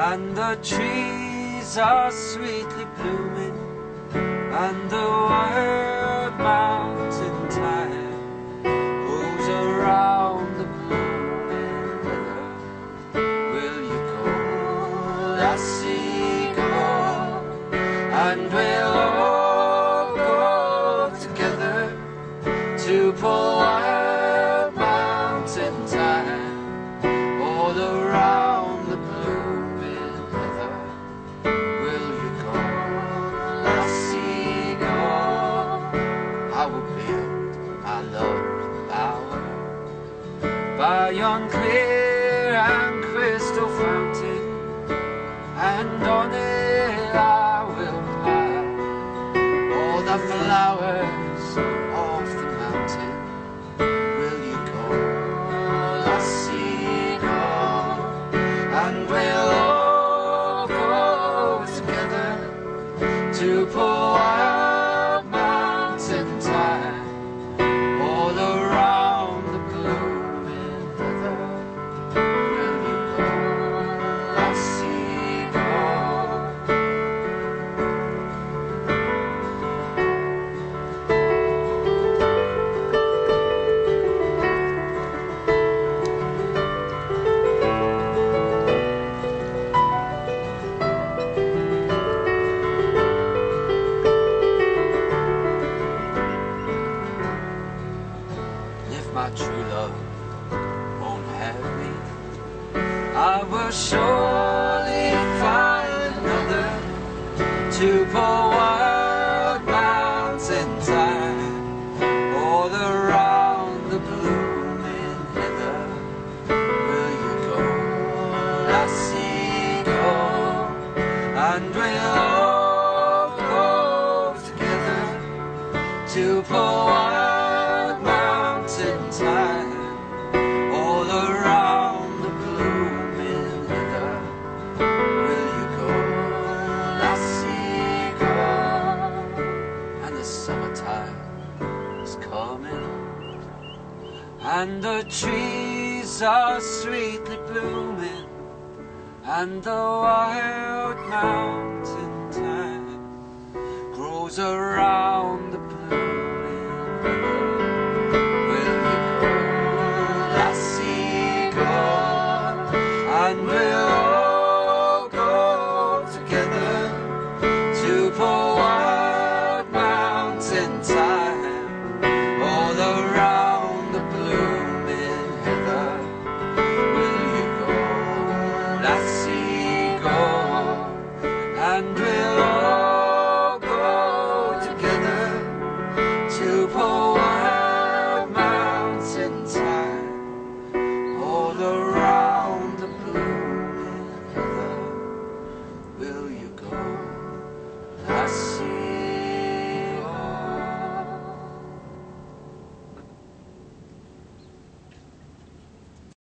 and the trees are sweetly blooming, and the wild mountain thyme grows around the blooming heather. Will you go, lassie, go, and we'll all go together to pull wild mountain thyme all around the blooming heather. Will you go, lassie, go? I will build my love bower by yon clear and crystal fountain, and on it I will pile all the flowers of the mountain. Will you go, lassie, go, and we'll all go together to pull wild mountain thyme all around the blooming heather. Will you go, lassie, go? If my true love won't have me, I will surely find another to pull wild mountain thyme all around the blooming heather. Will you go, lassie, go, and we'll all go together to pull wild mountain thyme all around the blooming heather. Will you go, lassie, go? And the summertime is coming, and the trees are sweetly blooming, and the wild mountain thyme grows around the blooming